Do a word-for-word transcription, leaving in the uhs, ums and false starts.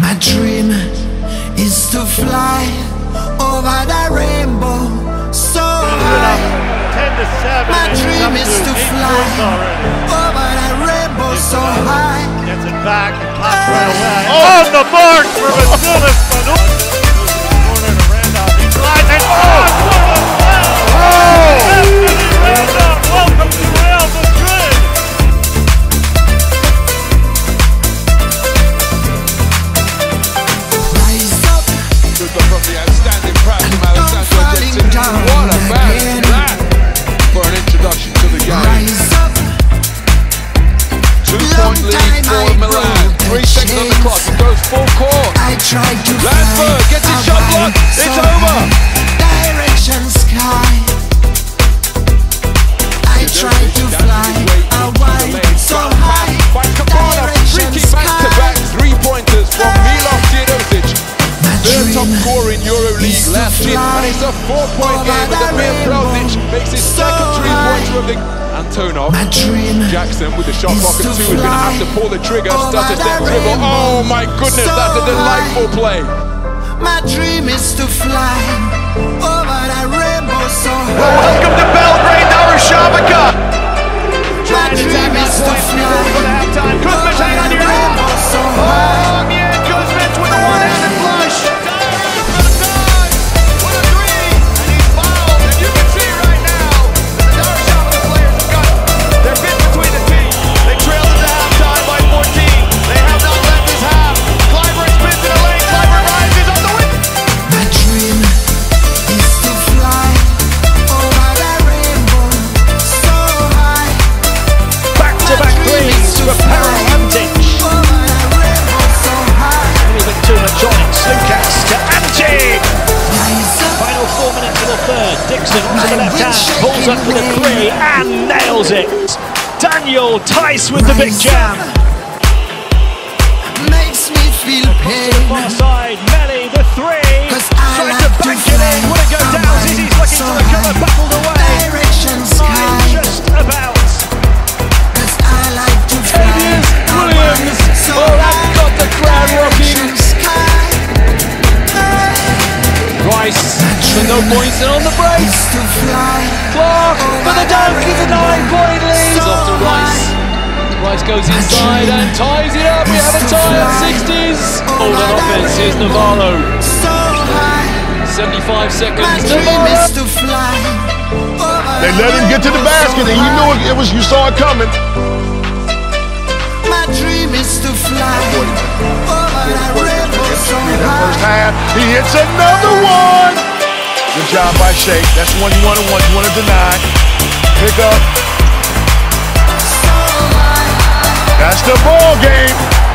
My dream is to fly over the rainbow so high. ten to seven. My dream is to fly over the rainbow so high. Gets it back, pass right away. On the mark for Vasilis. Corner to Randolph. He slides and oh! Anthony Randolph, welcome to Real Madrid. Rise up From the outstanding press from Alessandro Dixon. What a bounce that for an introduction to the game. Rise up. Two-point lead for Milan. Three seconds on the clock. It goes full court. I tried to Lansberg gets his shot blocked. It's over. Direction sky. I tried to fly away so high. Direction Back-to-back sky. three-pointers from Milos Teodosic. Third top scorer in Euroleague last year, and it's a four-point game. But the real Prosic makes his second three-pointer of the Antonov. My dream Jackson with the shot is clock at to two is going to have to pull the trigger. Stutter step dribble. Oh my goodness, that's a delightful play. My dream is to fly over the rainbow so high. Welcome to Belgrade, Narushavaka. My dream is to fly Halftime. over Kuzmic hang on the your rainbow so high. Oh, yeah, Kuzmic with a one-handed flush. Diring for the time. What a three. And he's fouled. And you can see right now that the Narushavaka players have got their bit between the teeth. They trailed at the halftime by fourteen. They have not left this half. Clyburn spins in the lane. Clyburn rises on the win. My dream is to fly over the rainbow so high. Back-to-back threes for Paralantic. Over the rainbow so high. A little bit too much on it. Slukas to Ante. Rise up. Final four minutes of the third. Dixon to the left hand. Pulls up for the three and nails it. Daniel Tice with the big jam. Makes me feel pain. Far side. Melly the three. 'Cause I Tries like to to bank it in. fly Will it go down? away Zizzy's looking so to recover. high. Buckled away. Direction Line sky. just about. 'Cause I like to fly Williams, Williams. away so Oh, that's high. got the crowd rocking. Direction sky. Rice, but no points and on the break. Is to fly Clark for the dunk. It's a nine-point lead. so Off to Rice. Rice goes inside and ties it up. We have a tie at sixties. Hold on offense. Here's Navarro. so high. seventy-five My seconds. dream Navarro. is to fly over They the let him get to the rainbow basket, so and you knew high. it, it was. You saw it coming. My dream is to fly over the rainbow so First high. half, he hits another one. Good job by Shake. That's one you want to want. You want to deny. Pick up. So high. That's the ball game.